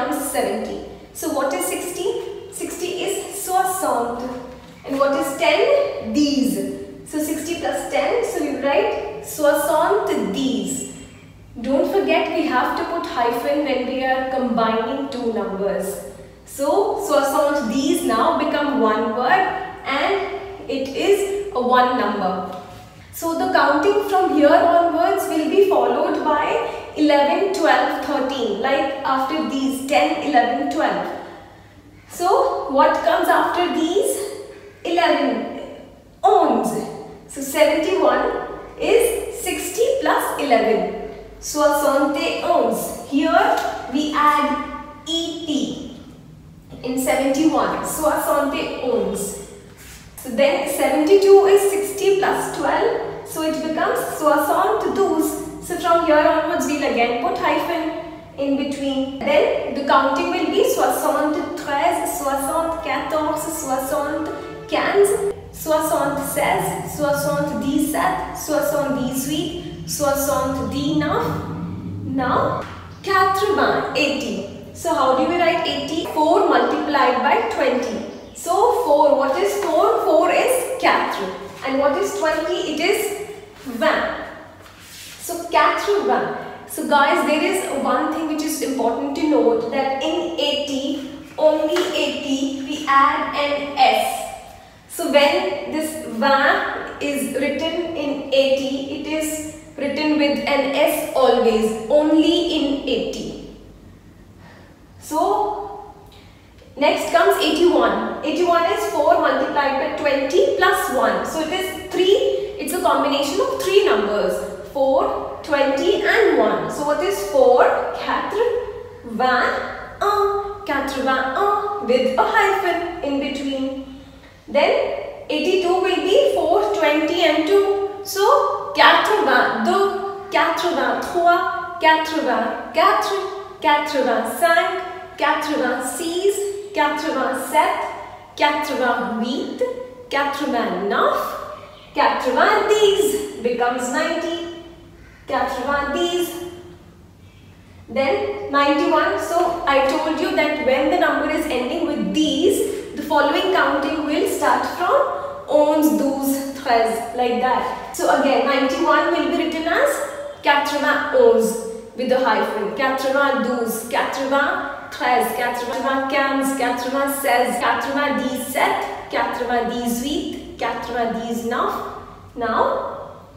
becomes 70. So what is 60? 60 is 60. And what is 10? These. So 60 plus 10, so you write 60 these. Don't forget we have to put hyphen when we are combining two numbers. So 60 these now become one word and it is a one number. So the counting from here onwards will be followed by 11, 12, 13, like after these 10, 11, 12. So what comes after these? 11 ones. So 71 is 60 plus 11. 71. Here we add et in 71. 71. So then 72 is 60 plus 12. So it becomes 72. So from here onwards we'll again put hyphen in between. Then the counting will be 73, 64, 75, 76, 77, 78, 79, now 80. So how do we write 80? 4 multiplied by 20. So 4, what is 4? 4 is 4. And what is 20? It is 20. So 80. So guys, there is one thing which is important to note, that in 80, only 80, we add an S. So when this 20 is written in 80, it is written with an S always, only in 80. So next comes 81. 81 is 4 multiplied by 20 plus 1. So it is 3, it's a combination of 3 numbers. 4, 20 and 1. So what is 4? 81 with a hyphen in between. Then 82 will be 4, 20 and 2. So 82, 83, 84, 85, 86, 87, 88, 89, 90 becomes 90. 90. Then 91. So I told you that when the number is ending with these, the following counting will start from ons, douze, treize, like that. So again 91 will be written as 91 with a hyphen. 92, 93, 94, 95, 96, 97, 98, 99. Now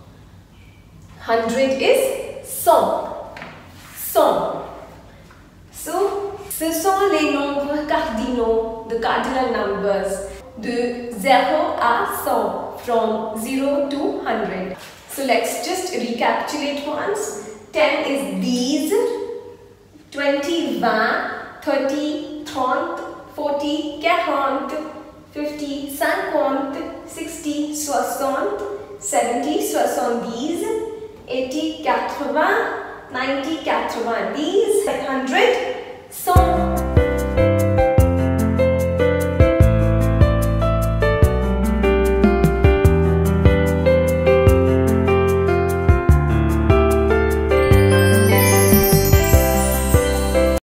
100 is 100. 100. So, ce sont les nombres cardinaux, the cardinal numbers, de 0 à 100, from 0 to 100. So let's just recapitulate once. 10 is these, 20, 20, 30, 30, 40, 40, 50, 50, 60, 60, 70, 70, 80, 80, 90, 90, 100,